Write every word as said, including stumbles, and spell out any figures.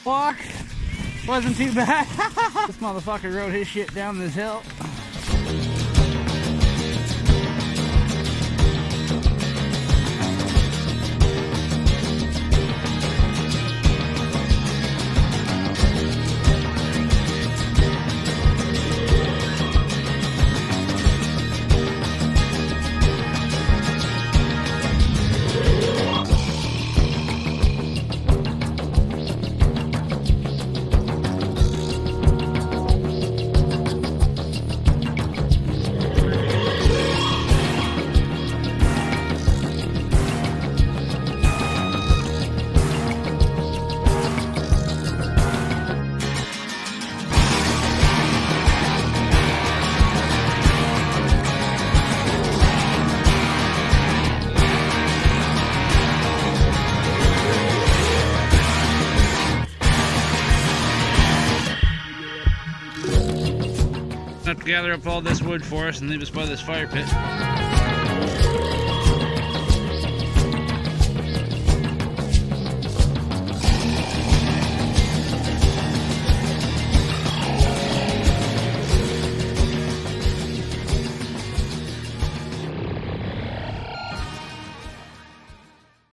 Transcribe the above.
Walk wasn't too bad. This motherfucker rode his shit down this hill. Have to gather up all this wood for us and leave us by this fire pit.